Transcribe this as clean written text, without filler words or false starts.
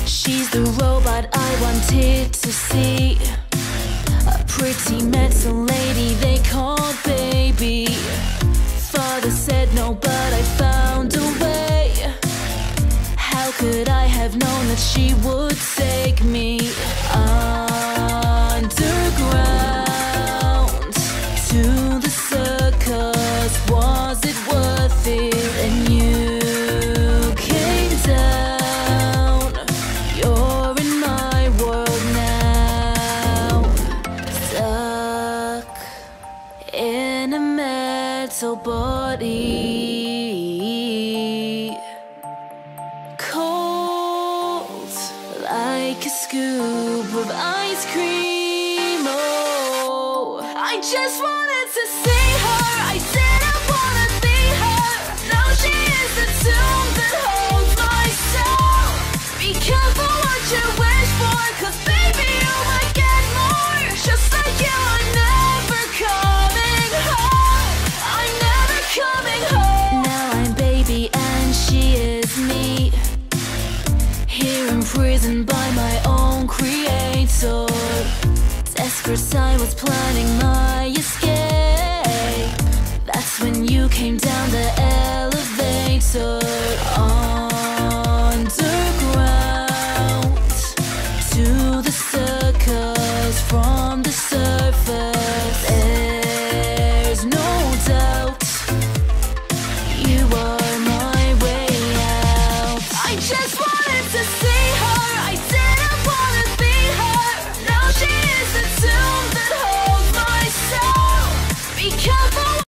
She's the robot I wanted to see, a pretty metal lady they called baby. Father said no, but I found a way. How could I have known that she would take me underground to the circus? Was it worth it? And you came down. You're in my world now, stuck in a metal body, cold like a scoop of ice cream. Oh, I just wanted to see her. I didn't wanna be her. Now she is the tomb that holds my soul. Be careful what you wish for, 'cause baby you might get more. Just like you, I'm never coming home. I'm never coming home. Now I'm baby and she is me, here imprisoned by my own creator. Desperate, I was planning my escape. That's when you came down the elevator.